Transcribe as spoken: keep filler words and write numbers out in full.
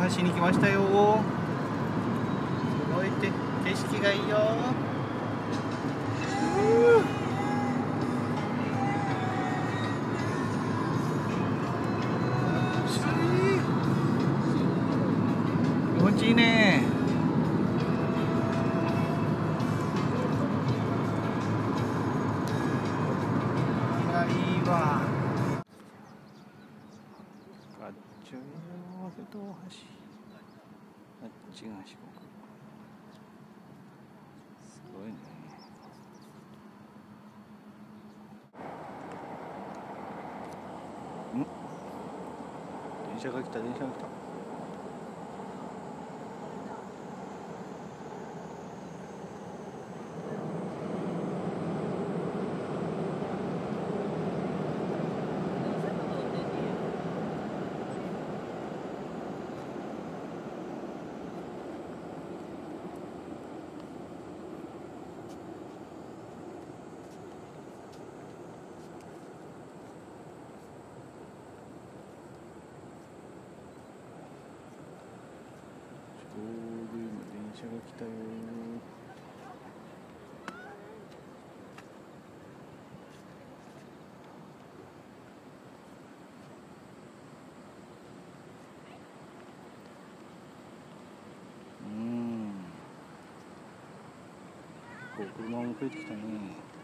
橋に来ましたよ。すごいって景色がいいよ。気持ちいいね。いいわ。あっちは瀬戸大橋、あっちが四国。すごいね。ん？電車が来た、電車が来た。ちょうど今電車が来たよ。うん。こう車も増えてきたね。